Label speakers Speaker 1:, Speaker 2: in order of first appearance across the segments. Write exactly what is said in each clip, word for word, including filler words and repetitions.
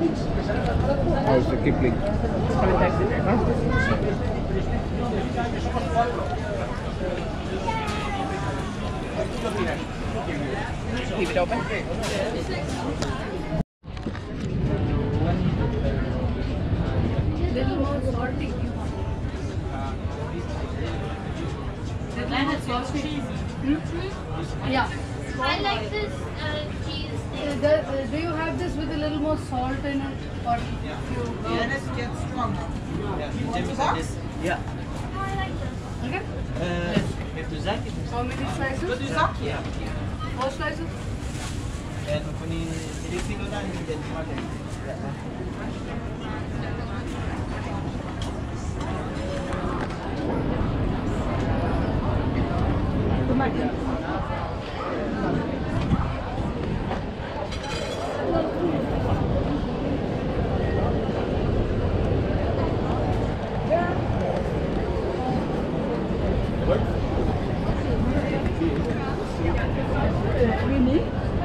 Speaker 1: How's the Kipling?
Speaker 2: Fantastic. Huh? Keep it open.
Speaker 3: Little more salty.
Speaker 4: Then it's also cheesy.
Speaker 3: Hmm? Yeah.
Speaker 4: I like this uh, cheese
Speaker 3: Uh,
Speaker 4: thing.
Speaker 3: the, uh, do you have this with a little more salt in it? Or you go?
Speaker 5: And it gets stronger.
Speaker 6: Yeah,
Speaker 5: You want
Speaker 6: Jimmy
Speaker 5: the
Speaker 6: said
Speaker 5: box?
Speaker 6: this. Yeah.
Speaker 4: Oh, I like this.
Speaker 3: Okay.
Speaker 6: Uh, heeft u zakje?
Speaker 3: How many slices?
Speaker 5: Wilt u een zakje?
Speaker 6: Ja.
Speaker 3: Four slices?
Speaker 6: En van die, die kilo dan niet dit maar
Speaker 3: Really?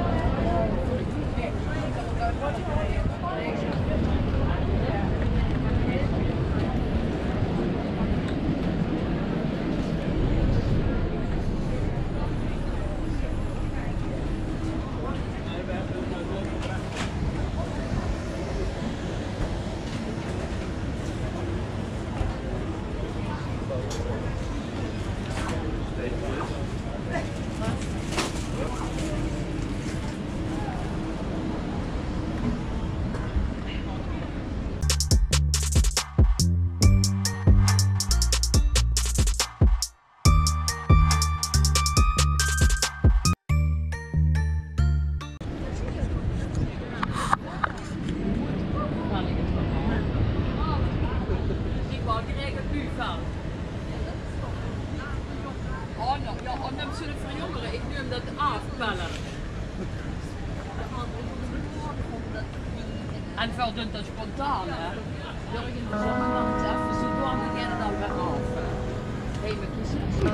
Speaker 2: Oh, no, ja, och de skulle för jongeren, ik noem dat afbellen. En veel doen dat spontaan, hè. Wil ik in de zomermaand even zo door en gaan dan weer af. Even kiezen.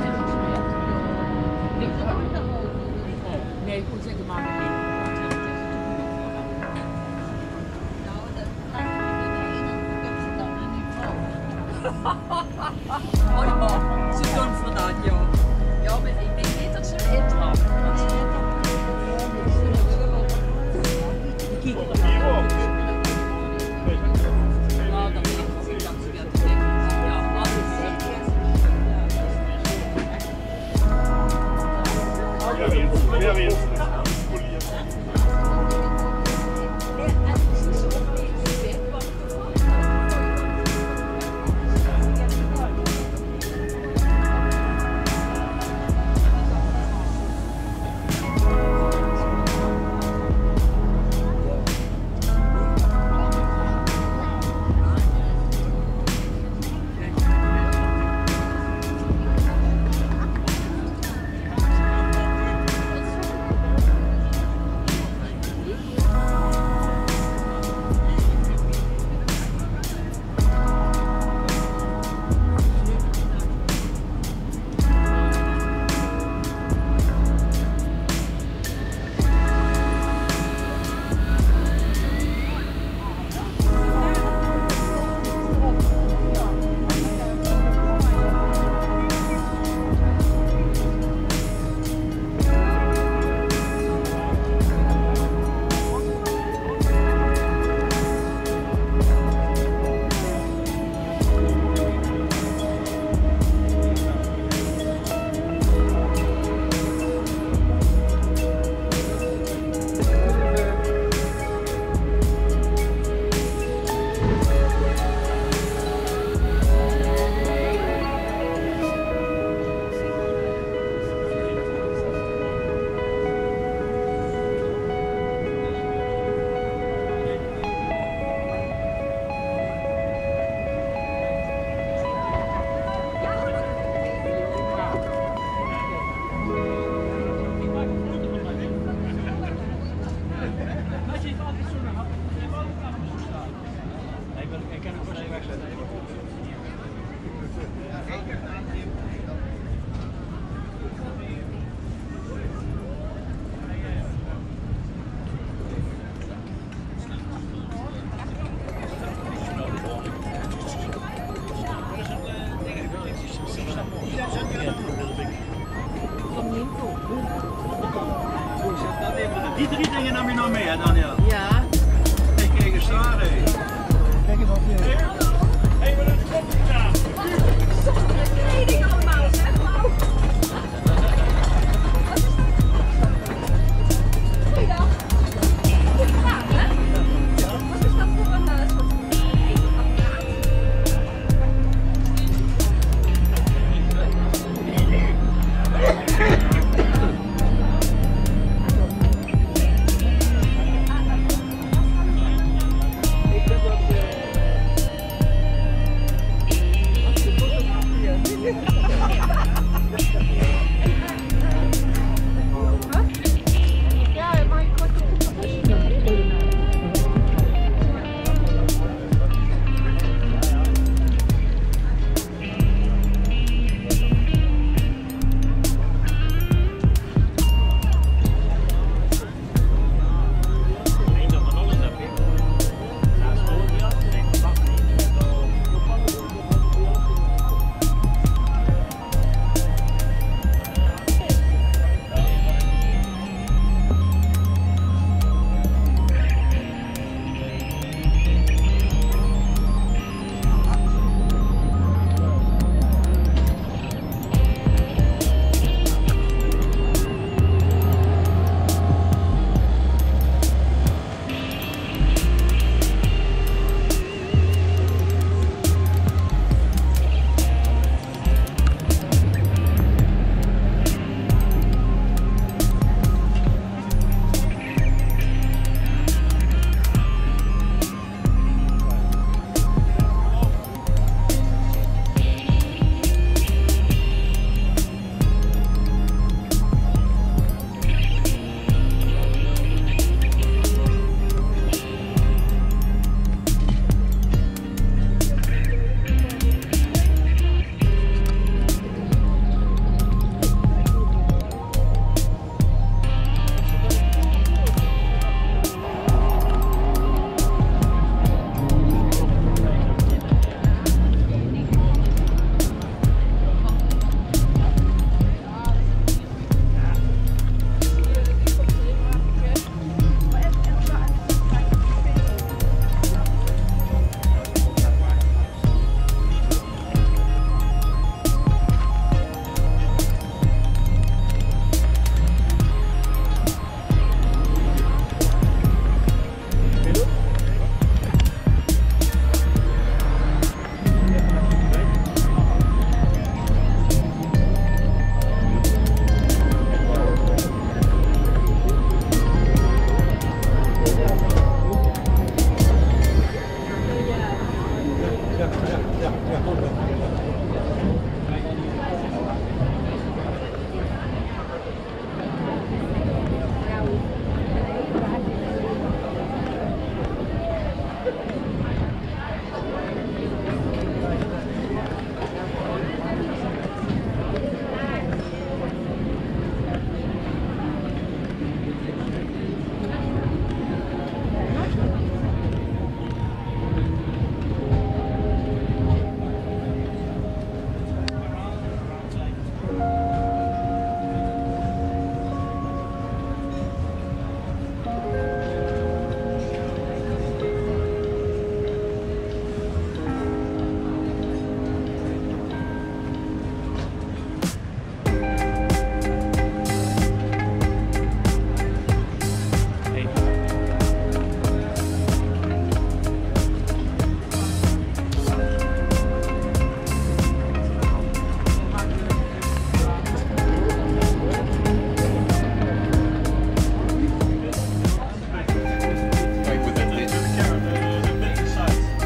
Speaker 2: Nee, goed zeggen, maar niet. Oh ja, ze doen voor dat, joh. Ja, maar ik denk niet dat ze hem intrappen. Kijk op. Nou, dat weet ik niet dat ze dat denken. Ja, dat is het.
Speaker 7: Ja, weer. Ja, weer.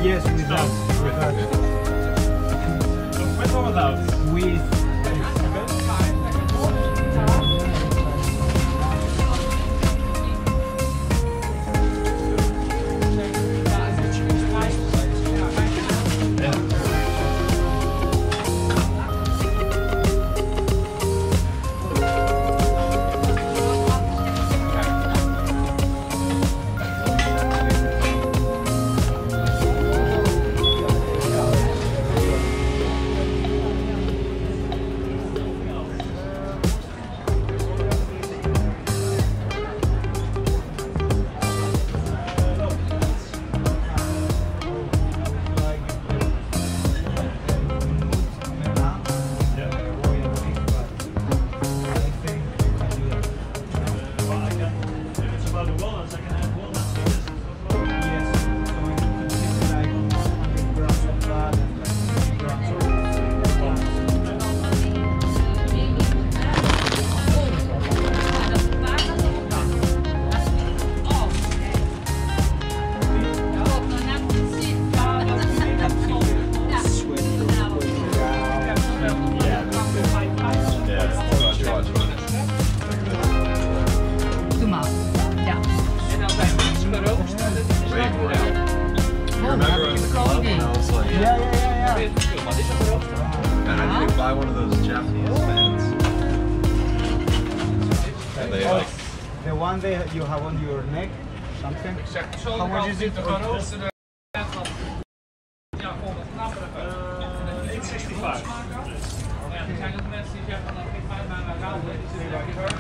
Speaker 6: Yes, without. Without.
Speaker 7: With or without?
Speaker 6: With. The one that you have on your neck, something. How much is it?
Speaker 7: eight sixty-five.
Speaker 1: Ja, er zijn ook mensen die zeggen van dat geeft mij maar een rauw.